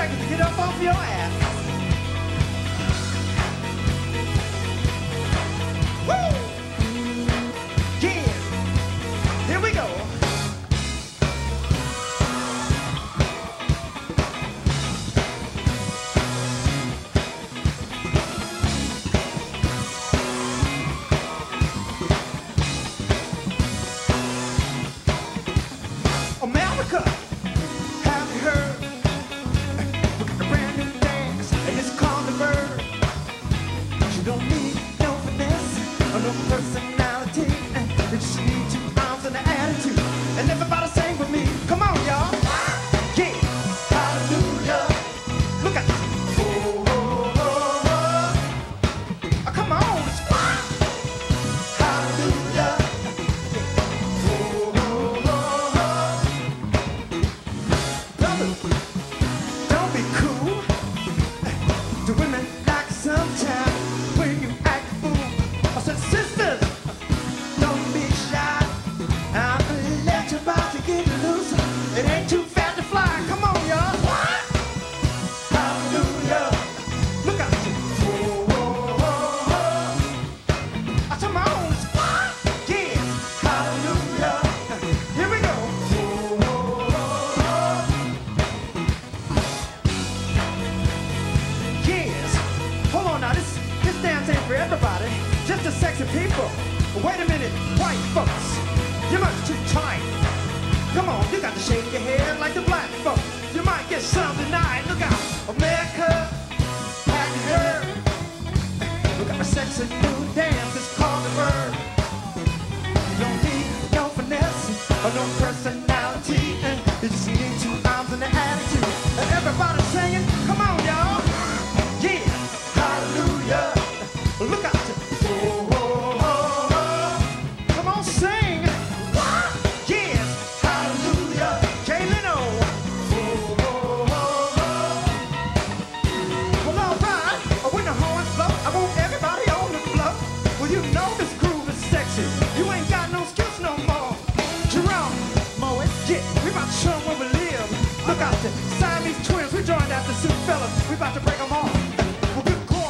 seconds to get up off your ass. Woo! Yeah. Here we go. America, have you heard? A brand new dance, and it's called the bird. You don't need no finesse or no personality. You just need 2 arms and an attitude. And everybody sing with me. Come on, y'all. Yeah, hallelujah. Look at this. Oh, oh, oh, oh. Oh, come on. It's fun. Hallelujah. Don't be cool. The women like sometimes when you act a fool. I said, sisters, don't be shy. I'm let your body get loose. It ain't too fat to fly. Come on, y'all. Hallelujah. Look out. Oh, oh, oh, oh. I come on. It's fun. Yeah. Hallelujah. Here we go. Oh, oh, oh, oh. Yes. Hold on now, this dance ain't for everybody, just the sexy people. Wait a minute, white folks, you're much too tight. Come on, you got to shake your head like the black folks. You might get some tonight. Look out, America, have you heard? Look at the sexy new dance, it's called the bird. You don't need no finesse or no personality. You just need 2 arms and an attitude. And everybody singing, come on, y'all. Yeah, hallelujah. Look out. Oh, oh, oh, oh. Come on, sing. Yes, hallelujah. Jay Leno. Oh, oh, oh, oh. Well, all right. When the horns blow, I want everybody on the floor. Well, you know this groove is sexy. You ain't got no excuse no more. Jerome, Moet, yeah, we about to show 'em where we live. Look out there, Siamese twins. We joined after Sioux fellas. We about to break 'em off. Well, good God.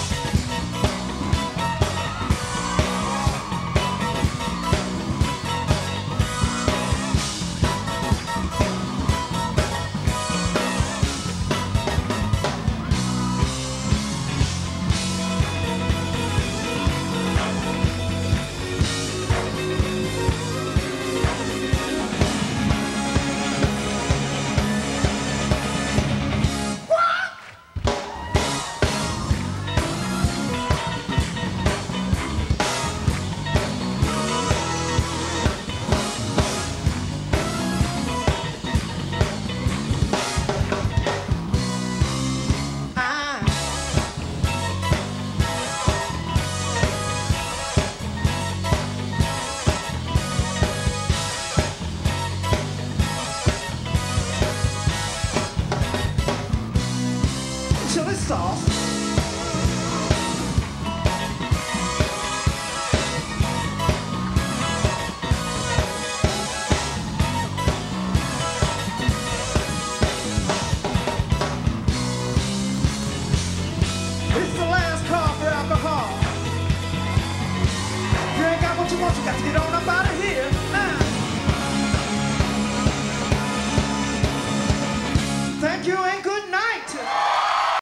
Chili sauce. It's the last call for alcohol. If you ain't got what you want, you got to get on up out of here. Thank you, ain't good.